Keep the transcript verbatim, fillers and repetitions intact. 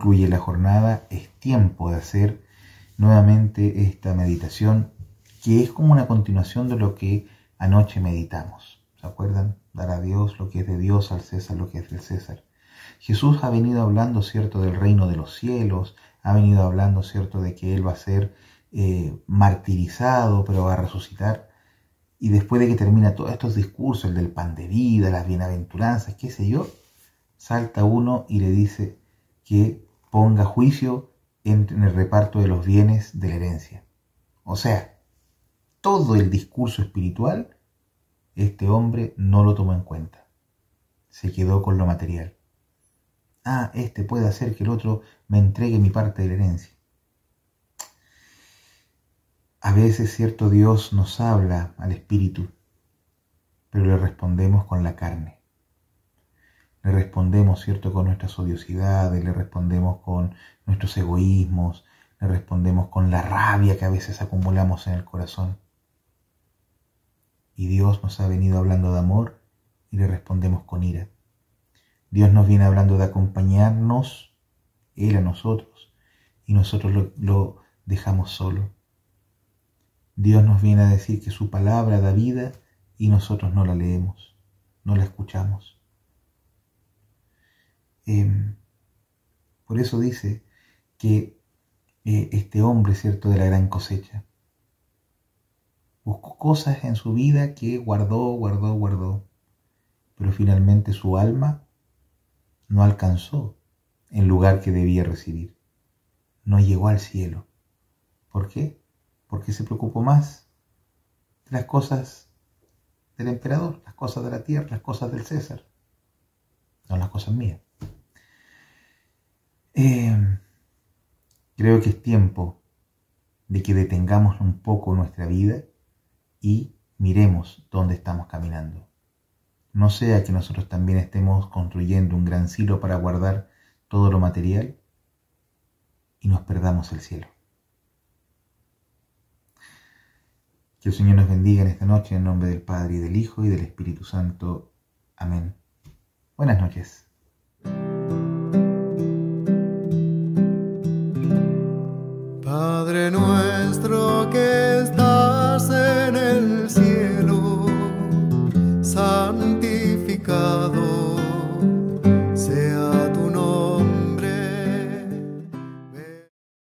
concluye la jornada, es tiempo de hacer nuevamente esta meditación, que es como una continuación de lo que anoche meditamos. ¿Se acuerdan? Dar a Dios lo que es de Dios, al César lo que es del César. Jesús ha venido hablando, ¿cierto?, del reino de los cielos, ha venido hablando, ¿cierto?, de que Él va a ser eh, martirizado, pero va a resucitar. Y después de que termina todos estos discursos, el del pan de vida, las bienaventuranzas, qué sé yo, salta uno y le dice que ponga juicio en, en el reparto de los bienes de la herencia. O sea, todo el discurso espiritual, este hombre no lo tomó en cuenta. Se quedó con lo material. Ah, este puede hacer que el otro me entregue mi parte de la herencia. A veces, cierto, Dios nos habla al espíritu, pero le respondemos con la carne. Le respondemos, cierto, con nuestras odiosidades, le respondemos con nuestros egoísmos, le respondemos con la rabia que a veces acumulamos en el corazón. Y Dios nos ha venido hablando de amor y le respondemos con ira. Dios nos viene hablando de acompañarnos, Él a nosotros, y nosotros lo, lo dejamos solo. Dios nos viene a decir que su palabra da vida y nosotros no la leemos, no la escuchamos. Eh, por eso dice que eh, este hombre, cierto, de la gran cosecha, buscó cosas en su vida que guardó, guardó, guardó, pero finalmente su alma no alcanzó el lugar que debía recibir. No llegó al cielo. ¿Por qué? Porque se preocupó más de las cosas del emperador, las cosas de la tierra, las cosas del César, no las cosas mías. Eh, creo que es tiempo de que detengamos un poco nuestra vida y miremos dónde estamos caminando. No sea que nosotros también estemos construyendo un gran silo para guardar todo lo material y nos perdamos el cielo. Que el Señor nos bendiga en esta noche en nombre del Padre y del Hijo y del Espíritu Santo. Amén. Buenas noches. Padre nuestro que estás en el cielo, santificado